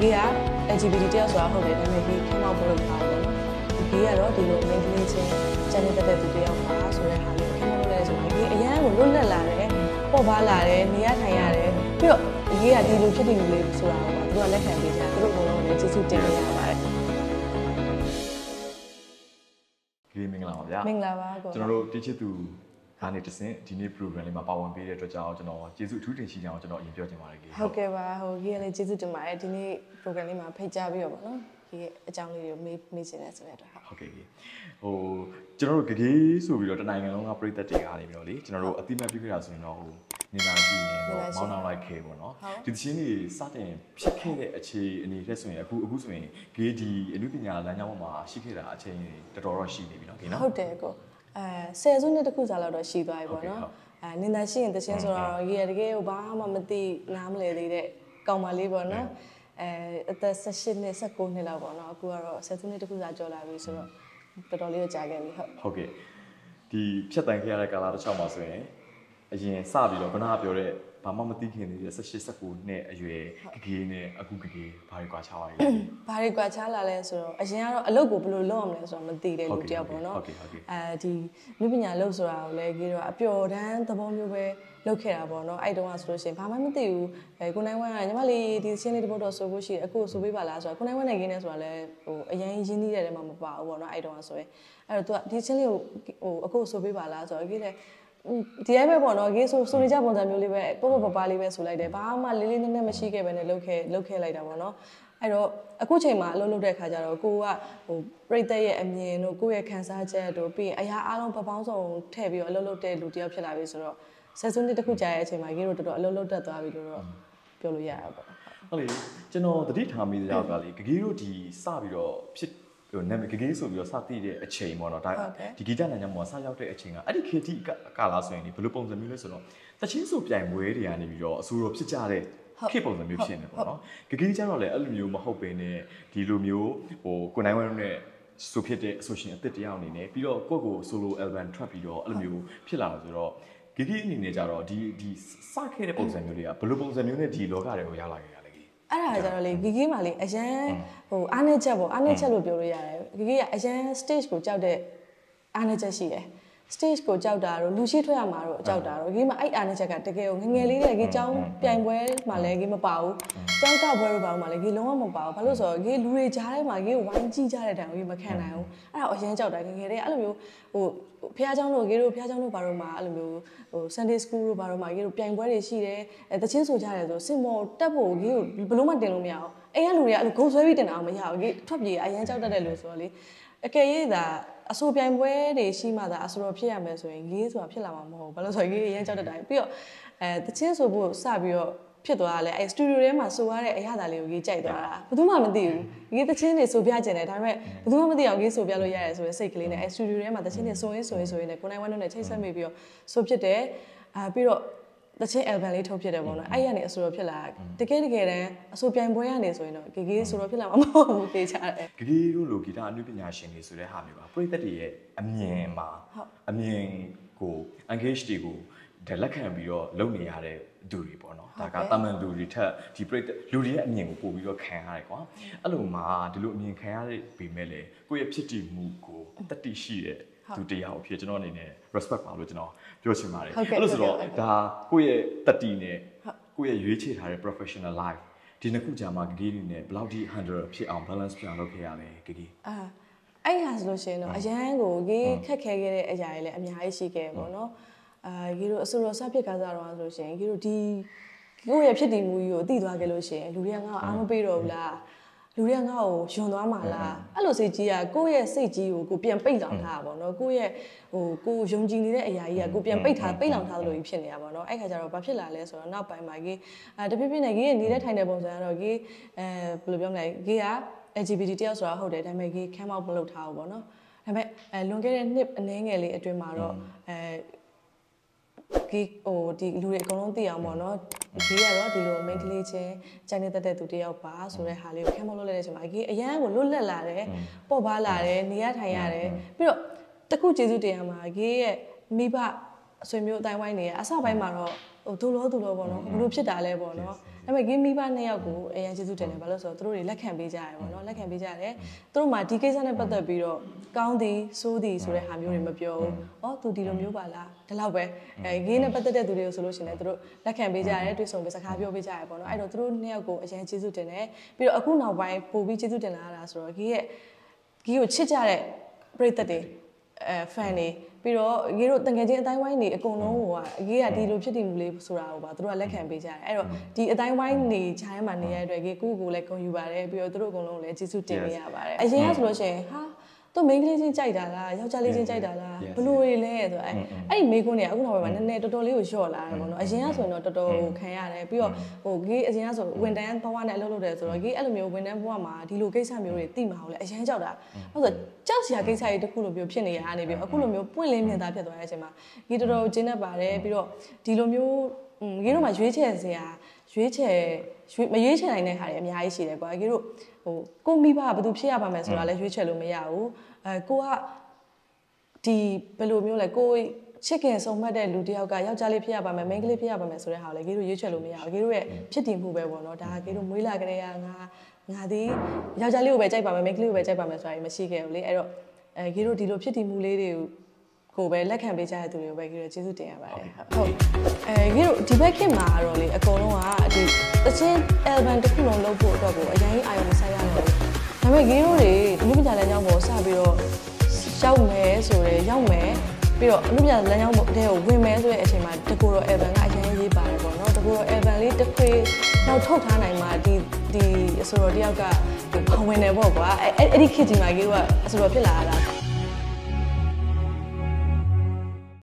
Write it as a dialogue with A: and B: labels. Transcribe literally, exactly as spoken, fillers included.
A: gay က L G B T တယောက်ဆိုတာဟုတ်တယ်ဒါပေမဲ့ gay ခမောက်ဖို့လုပ်တာပေါ့နော် gay ကတော့ဒီလို main ကလေးချင်းကျန်နေတဲ့သူတယောက်ပါဆိုတဲ့ဟာလေးခမောက်လုပ်လဲဆိုတော့ gay အရန်ကိုလွတ်လပ်လာတယ်ပေါ့ပါလာတယ်နေရထိုင်ရတယ်ပြီးတော့ gay ကဒီလိုဖြစ်နေလို့လေဆိုတာပေါ့သူကလက်ခံပေးကြသူတို့အကုန်လုံးလည်းကျေးဇူးတင်ရပါတယ်
B: gay မင်္ဂလာပါဗျာ
A: မင်္ဂလာပါကို
B: ကျွန်တော်တို့တချစ်သူဒါနဲ့တစင်ဒီနေ့ program လေးမှာပါဝင်ပေးတဲ့အတွက်ကြောင့်ကျွန်တော်ကျေးဇူးအထူးတင်ရှိကြအောင်ကျွန်တော်အရင်ပြောချင်ပါတယ် gay
A: ဟုတ်ကဲ့ပါဟို gay လည်းကျေးဇူးတင်ပါတယ်ဒီနေ့ program လေးမှာဖိတ်ကြားပြီးတော့ပေါ့နော် gay အကြောင်းလေးတွေကိုမေးမေးချင်တယ်ဆိုတဲ့အတွက်
B: ဟုတ်ကဲ့ gay ဟိုကျွန်တော်တို့ gay ဆိုပြီးတော့တနိုင်ငံလုံးကပြည်သက်တွေကနေပြီးတော့လေကျွန်တော်တို့အတိမတ်ပြခဲ့တာဆိုရင်တော့ဟိုနေတာကြည့်ရင်တော့မောင်းနှောင်းလိုက်ခဲ့ပေါ့နော်ဒီသချင်းတွေစတင်ဖြစ်ခဲ့တဲ့အခြေအနေတက်ဆိုရင်အခုအခုဆိုရင် gay ဒီအနုပညာလမ်းကြောင်းပေါ်မှာရှိခဲ့တာအချိန်တော်တော်တော့ရှိနေပြီနော် gay နော်
A: ဟုတ်တယ်ကိုအဲဆယ်စုနှစ်တခုစာလောက်တော့ရှိသွားပြီပေါ့နော်အဲနင်သာရှိရင်သချင်းဆိုတော့ရေတကယ်ကိုဘာမှမသိနားမလည်သေးတဲ့ကောင်မလေးပေါ့နော်အဲအသက်၁၈နှစ်၁၉နှစ်လောက်ပေါ့နော်အခုကတော့ဆယ်စုနှစ်တခုစာကျော်လာပြီဆိုတော့တော်တော်လေးတော့ကြာခဲ့ပြီဟုတ်
B: ဟုတ်ကဲ့ဒီဖြတ်တန်းခဲ့ရတဲ့ကာလတစ်ချောင်းမှာဆိုရင်အရင်စပြီးတော့ခဏပြောတဲ့ဘာမှမသိခင်နေတဲ့၁၈ ၁၉နှစ်အရွယ်ဂေးနဲ့အခုဂေးဘာတွေကွာခြားပါလဲ
A: ဘာတွေကွာခြားလာလဲဆိုတော့အရင်ကတော့အလုပ်ကိုဘယ်လိုလုပ်အောင်လဲဆိုတော့မသိတဲ့လူတယောက်ပေါ့နော်အဲဒီလူပညာလုပ်ဆိုတာကိုလည်းဂေးတော့အပျော်တမ်းသဘောမျိုးပဲလုပ်ခဲ့တာပေါ့နော်အဲ့တုန်းကဆိုလို့ရှိရင်ဘာမှမသိဘူးအဲကိုနိုင်ဝမ်းကညီမလေးဒီချင်းလေးတစ်ပုဒ်တော့ဆိုဖို့ရှိတယ်အခုဆိုပေးပါလားဆိုတော့ကိုနိုင်ဝမ်းနဲ့ဂေးနဲ့ဆိုတာလည်းဟိုအရင်ရင်းနှီးတဲ့ထဲမှာမပါဘူးပေါ့နော်အဲ့တုန်းကဆိုရင်အဲ့တော့ तू ဒီချင်းလေးကိုဟိုအခုဆိုပေးပါလားဆိုတော့ဂေးလည်းဒီအဲ့ပဲပေါ့နော် gay ဆိုဆိုနေကြပုံစံမျိုးလေးပဲပေါ့ပေါ့ပပလေးပဲဆိုလိုက်တယ်ဘာမှလေးလေးနက်နက်မရှိခဲ့ပဲနဲ့လှုပ်ခဲ့လှုပ်ခဲ့လိုက်တာပေါ့နော်အဲ့တော့အခုချိန်မှာအလုပ်လုပ်တဲ့ခါကျတော့ကိုကဟိုပြိတ္တရဲ့အမြင်တို့ကိုယ့်ရဲ့ခံစားချက်တို့ပြီးရင်အရာအားလုံးပပေါင်းစုံထည့်ပြီးတော့အလုပ်လုပ်တဲ့လူတယောက်ဖြစ်လာပြီဆိုတော့ဆယ်စုနှစ်တစ်ခုကြာရဲ့အချိန်မှာ gay တို့တော်တော်အလုပ်လုပ်တတ်သွားပြီလို့တော့ပြောလို့ရတာပေါ့
B: ဟုတ်လေကျွန်တော်တတိထားမိကြပါလေ gay တို့ဒီစပြီးတော့ဖြစ်ဟိုနာမည်ဂေးဆိုပြီးတော့စသိတဲ့အချိန်ပေါ့နော်ဒါဒီဂီတလမ်းကြောင်းမှာစရောက်တဲ့အချိန်ကအဲ့ဒီခေတ်ဒီကာလာဆိုရင်ဒီဘယ်လိုပုံစံမျိုးလဲဆိုတော့တချင်းဆိုပြိုင်ပွဲတွေကနေပြီးတော့အဆိုတော်ဖြစ်ကြတဲ့ခေတ်ပုံစံမျိုးဖြစ်နေပေါ့နော်ဂေးကျတော့လည်းအဲ့လိုမျိုးမဟုတ်ဘဲနဲ့ဒီလိုမျိုးဟိုကိုနိုင်ဝမ်းနဲ့ဆိုဖြစ်တဲ့အဆိုရှင်အသစ်တယောက်အနေနဲ့ပြီးတော့ကိုယ့်ကို solo album ထွက်ပြီးတော့အဲ့လိုမျိုးဖြစ်လာလို့ဆိုတော့ဂေးအနေနဲ့ကြတော့ဒီဒီစခဲ့တဲ့ပုံစံမျိုးတွေကဘယ်လိုပုံစံမျိုးနဲ့ဒီလောကတွေကိုရောက်လာခဲ့
A: အဲ့ဒါကြတော့လေဂီဂီမှာလေအရန်ဟိုအားနေချက်ပေါ့အားနေချက်လို့ပြောလို့ရတယ်ဂီဂီကအရန် stage ကိုကြောက်တဲ့အားနေချက်ရှိတယ် stage ကိုကြောက်တာတော့လူရှိထွက်ရမှာတော့ကြောက်တာတော့ဂီဂီမှာအဲ့အားနေချက်ကတကယ်ကိုငငယ်လေးတဲ့ဂီကျောင်းပြိုင်ပွဲမှာလည်းဂီမပါဘူးကျောင်းကပွဲတို့ဘာလို့မှလည်းဂီလုံးဝမပါဘူးဘာလို့ဆိုတော့ဂီလူတွေကြားထဲမှာဂီကိုဝိုင်းကြည့်ကြတဲ့တိုင်ဂီမခံနိုင်ဘူးအဲ့ဒါအရန်ကြောက်တာငငယ်လေးအဲ့လိုမျိုးဟိုဖះเจ้าတို့ဂီတို့ဖះเจ้าတို့ဘာလို့မှအဲ့လိုမျိုးဟို Sunday School တို့ဘာလို့မှဂီတို့ပြိုင်ပွဲတွေရှိတယ်အဲတချင်းဆိုကြတယ်ဆိုစင်မော်တက်ဖို့ဂီကိုဘယ်လို့မှတင်လို့မရအောင်အိမ်ကလူတွေကအဲ့လိုဂုံဆွဲပြီးတင်တာမရဘူးဂီထွက်ပြေးအရန်ကြောက်တတ်တဲ့လူဆိုတော့လေအကယ်၍သာအဆိုပြိုင်ပွဲတွေရှိမှသာအဆိုတော်ဖြစ်ရမယ်ဆိုရင်ဂီဆိုတာဖြစ်လာမှာမဟုတ်ဘူးဘာလို့ဆိုရင်ဂီအရန်ကြောက်တတ်တာပြီးတော့အဲတချင်းဆိုဖို့စပြီးတော့ဖြစ်သွားတာလေအဲစတူဒီယိုထဲမှာဆိုရတဲ့အရာသားလေးကိုဂီကြိုက်သွားတာဘယ်သူမှမသိဘူးဂီတချင်းတွေဆိုပြကျင်တယ်ဒါပေမဲ့ဘယ်သူမှမသိအောင်ဂီဆိုပြလို့ရတယ်ဆိုတဲ့စိတ်ကလေးနဲ့အဲစတူဒီယိုထဲမှာတချင်းတွေဆိုရင်းဆိုရင်းဆိုရင်းနဲ့ကိုနိုင်ဝမ်းတို့နဲ့ချိတ်ဆက်မိပြီးတော့ဆိုဖြစ်တယ်အာပြီးတော့တချင်း album လေးထုတ်ဖြစ်တယ်ပေါ့နော်အဲ့ရနေအဆိုတော်ဖြစ်လာတကယ်တကယ်တမ်းအဆိုပြိုင်ပွဲရနေဆိုရင်တော့ဂီဂီဆိုတော့ဖြစ်လာမှာမဟုတ်ဘူးသိချတယ်
B: ဂီဂီတို့လိုဂီတအနုပညာရှင်တွေဆိုတဲ့ဟာမျိုးပါပရိသတ်တွေရဲ့အမြင်မှာအမြင်ကို engage တွေကိုဒါလက်ခံပြီးတော့လုပ်နေရတဲ့သူတွေပေါ့နော်ဒါကတာမန်လူတွေထက်ဒီပရိသတ်လူတွေရဲ့အမြင်ကိုပို့ပြီးတော့ခံရတယ်ကွာအဲ့လိုမှဒီလိုအမြင်ခံရတဲ့ပေမဲ့လေကိုယ့်ရဲ့ဖြစ်တည်မှုကိုတတိရှိတဲ့သူတရားအဖြစ်ကျွန်တော်အနေနဲ့ respect ပါလို့ကျွန်တော်ပြောချင်ပါတယ်အဲ့လိုဆိုတော့ဒါကိုယ့်ရဲ့တတိနဲ့ကိုယ့်ရဲ့ရွေးချယ်ထားတဲ့ professional life ဒီနှစ်ခုကြာမှာဂီဂီနဲ့ဘယ်လောက်ထိ handle ဖြစ်အောင် balance ဖြစ်အောင်လုပ်ခဲ့ရလဲဂီဂီ
A: အာအဲ့ဟာဆိုလို့ရှိရင်တော့အရန်ကိုဂီခက်ခဲခဲ့တဲ့အရာတွေလည်းအများကြီးရှိခဲ့ပေါ့နော်အာဂီတို့အဆိုတော်စဖြစ်ကားစားတော့ဆိုလို့ရှိရင်ဂီတို့ဒီကိုယ့်ရဲ့ဖြစ်တည်မှုကြီးကိုသိသွားခဲ့လို့ရှိရင်လူတွေကငါ့ကိုအားမပေးတော့ဘူးလားလူတွေကငါ့ကိုယွန်သွားမှာလားအဲ့လိုစိတ်ကြီးကကိုယ့်ရဲ့စိတ်ကြီးကိုကိုပြန်ပိတ်လောင်ထားတာပေါ့နော်ကိုယ့်ရဲ့ဟိုကိုယုံကြည်နေတဲ့အရာကြီးကကိုပြန်ပိတ်ထားပိတ်လောင်ထားသလိုကြီးဖြစ်နေတာပေါ့နော်အဲ့ခါကျတော့ဘာဖြစ်လာလဲဆိုတော့နောက်ပိုင်းမှာကြီးအဲတဖြည်းဖြည်းနဲ့ကြီးရဲ့နေတဲ့ထိုင်တဲ့ပုံစံကတော့ကြီးအဲဘယ်လိုပြောမလဲကြီးက L G B T တယောက်ဆိုတာဟုတ်တယ်ဒါပေမဲ့ကြီးခမ်းမောက်မလုပ်ထားဘူးပေါ့နော်ဒါပေမဲ့အဲလွန်ခဲ့တဲ့နှစ်အနည်းငယ်လေးအတွင်းမှာတော့အဲဂီဟိုဒီလူတွေအကုန်လုံးသိအောင်ပေါ့နော်ဂီကတော့ဒီလို main ကလေးချင်းကြိုင်နေတတ်တဲ့သူတယောက်ပါဆိုတဲ့ဟာလေးကိုခမ်းမလို့လိုက်တဲ့အချိန်မှာဂီအရန်ကိုလွတ်လပ်လာတယ်ပေါ့ပါလာတယ်နေရထိုင်ရတယ်ပြီးတော့တခုကျေးဇူးတင်ရမှာဂီရဲ့မိဘအဆွေမျိုးအတိုင်းဝိုင်းနေရအစပိုင်းမှာတော့ဟိုဒူလို့ဒူလို့ပေါ့နော်ဘလို့ဖြစ်တာလဲပေါ့နော်ဒါပေဒါပေမဲ့ game မိဘနှစ်ယောက်ကိုအရင်ကျေးဇူးတင်တယ်ဘာလို့ဆိုတော့သူတို့တွေလက်ခံပေးကြရတယ်ပေါ့နော်လက်ခံပေးကြတယ်သူတို့မှဒီကိစ္စနဲ့ပတ်သက်ပြီးတော့ကောင်းသည်ဆိုးသည်ဆိုတဲ့ဟာမျိုးတွေမပြောဘူး။အော်သူဒီလိုမျိုးပါလားဒီလောက်ပဲအဲ game နဲ့ပတ်သက်တဲ့သူတွေကိုဆိုလို့ရှိရင်လည်းသူတို့လက်ခံပေးကြရတယ်တွေ့ဆုံပေးစကားပြောပေးကြရတယ်ပေါ့နော်အဲ့တော့သူတို့နှစ်ယောက်ကိုအရင်ကျေးဇူးတင်တယ်ပြီးတော့အခုနောက်ပိုင်းပို့ပြီးကျေးဇူးတင်လာတာဆိုတော့ game ရဲ့ game ကိုချစ်ကြတဲ့ပရိသတ်တွေအဲ fan တွေပြီးတော့ရေတို့တငယ်ချင်းအတိုင်းဝိုင်းနေအကုန်လုံးဟိုကအကြီးကဒီလိုဖြစ်တည်မှုလေးဆိုတာဟိုပါသူတို့ကလက်ခံပေးကြတယ်အဲ့တော့ဒီအတိုင်းဝိုင်းနေခြားမှာနေရတဲ့အတွက်ကိုကိုလည်းဂုဏ်ယူပါတယ်ပြီးတော့သူတို့အကုန်လုံးလည်းကျေးဇူးတင်ပေးရပါတယ်အရင်ကဆိုလို့ရှိရင်ဟာသူမိန်းကလေးချင်းကြိုက်တာလားယောက်ျားလေးချင်းကြိုက်တာလားဘလို့တွေလဲဆိုတော့အဲ့ဒီမိန်းကုန်းတွေကအခုနောက်ပိုင်းမှာနည်းနည်းတော်တော်လေးကိုလျှော့လာတယ်ပေါ့နော်အရင်ကဆိုရင်တော့တော်တော်ခံရတယ်ပြီးတော့ဟိုကြီးအရင်ကဆိုဝန်တန်းဘဝနဲ့အလုပ်လုပ်တယ်ဆိုတော့ကြီးအဲ့လိုမျိုးဝန်တန်းဘဝမှာဒီလိုကိစ္စမျိုးတွေသိမှာဟုတ်လေအရင်ကြောက်တာဟုတ်ဆိုကြောက်စရာကိစ္စတွေတခုလိုမျိုးဖြစ်နေရတာနေပြီးအခုလိုမျိုးပွင့်လင်းမြင်သာဖြစ်သွားတဲ့အချိန်မှာကြီးတော်တော်ကျင်းနေပါတယ်ပြီးတော့ဒီလိုမျိုးကြီးတို့မှရွေးချယ်စရာရွေးချယ်မရွေးချယ်နိုင်တဲ့ဟာတွေအများကြီးရှိတယ်ကွာကြီးတို့ဟိုကိုမိဘကဘာလို့ဖြစ်ရပါမယ်ဆိုတာလည်းရွေးချယ်လို့မရဘူးအဲကိုကဒီဘယ်လိုမျိုးလဲကိုချစ်ခင်ဆုံးမှတ်တဲ့လူတယောက်ကယောက်ျားလေးဖြစ်ရပါမယ်မိန်းကလေးဖြစ်ရပါမယ်ဆိုတဲ့ဟာကိုလည်းကြီးတို့ရွေးချယ်လို့မရဘူးကြီးတို့ရဲ့ဖြစ်တည်မှုပဲပေါ့နော်ဒါကကြီးတို့မွေးလာကြတဲ့ကငါငါဒီယောက်ျားလေးကိုပဲကြိုက်ပါမယ်မိန်းကလေးကိုပဲကြိုက်ပါမယ်ဆိုတာမရှိခဲ့ဘူးလေအဲ့တော့အဲကြီးတို့ဒီလိုဖြစ်တည်မှုလေးတွေကိုပဲလက်ခံပေးကြတဲ့သူတွေကိုပဲကြီးတို့ကျေးဇူးတင်ရပါတယ်ဟုတ်အဲကြီးတို့ဒီဘက်ခင်မှာတော့လေအကုန်လုံးကဒီတချင်း album တစ်ခုလုံးလုပ်ဖို့အတွက်ကိုအရင်အာရုံစိုက်ရတယ်ဒါပေမဲ့ကြီးတို့တွေအမှုပညာလမ်းကြောင်းပေါ်စပြီးတော့ရောက်မယ်ဆိုရယ်ရောက်မယ်ပြီးတော့အမှုပညာလမ်းကြောင်းပေါ်တဲ့ကိုဝင်မယ်ဆိုတဲ့အချိန်မှာတကူတော့ album ကအရင်ရေးပါတယ်ပေါ့နော်တကူတော့ album လေးတစ်ခွေနောက်ထုတ်ထားနိုင်မှာဒီဒီဆိုတော့တယောက်ကဝင်နေပေါ့ကွာအဲ့အဲ့ဒီခေတ်ဒီမှာကြီးတို့ကအဆိုတော့ဖြစ်လာတာ